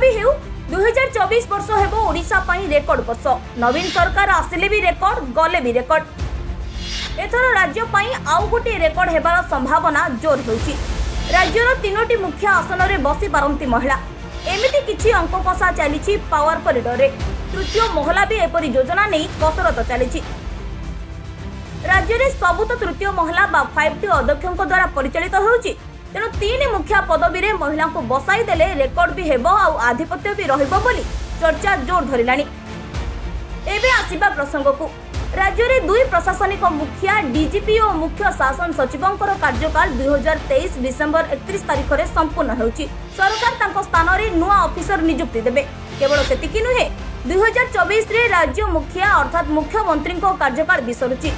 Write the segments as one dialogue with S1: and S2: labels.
S1: भी हेउ 2024 वर्ष हेबो ओडिशा पई रेकॉर्ड वर्ष। नवीन सरकार आसिले भी रेकॉर्ड गले भी रेकॉर्ड। एथर राज्य पई आउ गोटे रेकॉर्ड हेबार संभावना जोर होउची। राज्यर 3टी मुख्य आसन रे बसी पारंती महिला। एमिति किछि अंक कषा चलीछि पावर कॉरिडोर रे। तृतीय महिला भी एपरि योजना नहीं कसरत चलीछि। राज्य रे सबुत तृतीय महिला बा 5टी अध्यक्षों द्वारा परिचालित होउछि। तेणु 3 मुखिया पदवी रे महिला को बसाई देले रेकॉर्ड भी हेबो आ आधिपत्य भी रहिबो बोली चर्चा जोर धरिलानी। एबे आसीबा प्रसंग को राज्य रे 2 प्रशासनिक मुखिया डीजीपी और मुख्य शासन सचिवंकर कार्यकाल 2023 डिसेंबर 31 तारिख रे संपूर्ण होउछि। सरकार तांको स्थान रे नुआ ऑफिसर नियुक्ति देबे। केवल सेतिकी नुहे 2024 रे राज्य मुखिया अर्थात मुख्यमंत्री को कार्यकाल भी सरुछि।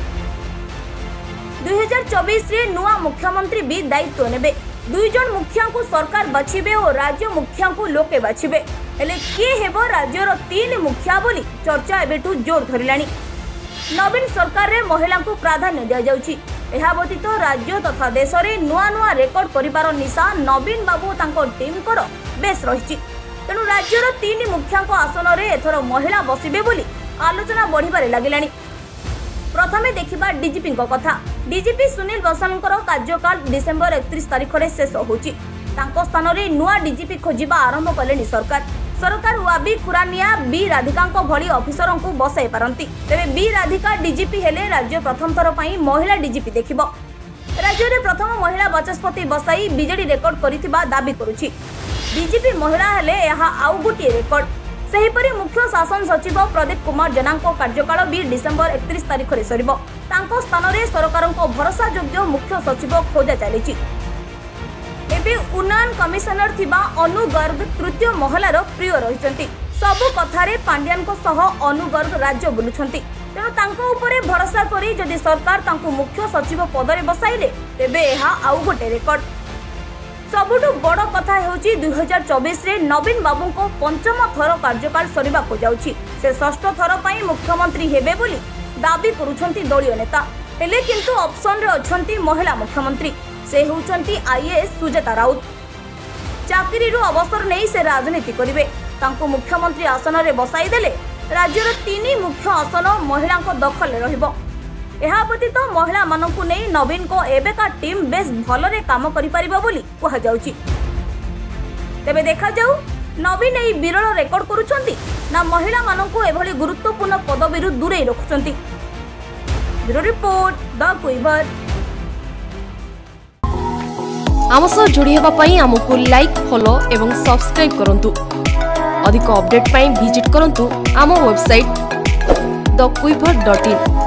S1: 2024 रे नुआ मुख्यमंत्री भी दायित्व नेबे। 2 जन मुखिया को सरकार बाछिबे और राज्य मुखिया को लोके बाछिबे। हेले के हेबो राज्यर 3 मुखिया बोली चर्चा एबेठू जोर धरिलानी। नवीन सरकार रे महिला को प्राधान्य दिया जाउछि। एहा व्यतीत राज्य तथा देश रे नुआ नुआ रेकॉर्ड करिबार निशा नवीन बाबू तांको टीम कर बेस रहिछि। तेणु राज्यर 3 मुखिया को आसन रे एथर महिला बसिबे बोली आलोचना बढ़िबारे लागिलानी। प्रथमे देखिबा डीजीपी को कथा। डीजीपी सुनील बसलकर कार्यकाल डिसेंबर 31 तारिख रे शेष होउछि। तांको स्थान रे नुआ डीजीपी खोजिबा आरंभ कलेनी सरकार। सरकार वाबी खुरानिया बी राधिका भली अफिसरों को बसाई पारंती। तेबे बी राधिका डीजीपी हेले राज्य प्रथम थर पई महिला डीजीपी देखिबो। राज्य रे प्रथम महिला बाचस्पति बसाई बीजेडी रेकॉर्ड करिथिबा दाबी करूछि। डीजीपी महिला हेले यहा आउ गोटे रेकॉर्ड। सेहीपरि मुख्य शासन सचिव प्रदीप कुमार जेनाको कार्यकाल भी डिसेंबर 31 तारिख रे सरिबो। तांको स्थान रे सरकार को भरोसा योग्य मुख्य सचिव खोजा चलीछि। एबे उन्नयन कमिशनर थिबा अनु गर्ग तृतीय महिलार प्रिय रहिसंती। सबु कथारे पांड्यान को सह अनु गर्ग राज्य बुलुछंती। तेणु तांको उपरे भरोसा करी जदि सरकार तांको मुख्य सचिव पदरे बसाइले तेबे एहा आउ गोटे रेकॉर्ड। सबुठु बड़ कथा हेउची 2024 रे नवीन बाबू को 5म थर कार्यकाल सरिबा को जाउची। से 6ठ थर पई मुख्यमंत्री हेबे बोली दाबी करूछंती दलीय नेता। हेले किंतु ऑप्शन रे अछंती महिला मुख्यमंत्री। से होउछंती आईएएस सुजाता राउत। चाकरी रु अवसर नहीं से राजनीति करिवे। तांको मुख्यमंत्री आसन रे बसाई देले राज्यर 3 मुख्य आसन महिला को दखल रे रहिबो। एहा व्यतीत महिला मानकु नहीं नवीन को एबेका टीम बेस भलरे काम करि परिबो बोली कहा जाउची। तेबे देखा जाऊ नवीन एई विरल रेकॉर्ड करूछंती ना महिला मानकु एभली गुरुत्वपूर्ण पदवी रु दूरे रखुछंती। ब्यूरो रिपोर्ट द कुइबर।
S2: आम सह जोड़ी हेबा पई हमकु लाइक फॉलो एवं सब्सक्राइब करंतु। अधिक अपडेट पई विजिट करंतु आम वेबसाइट thequiver.in।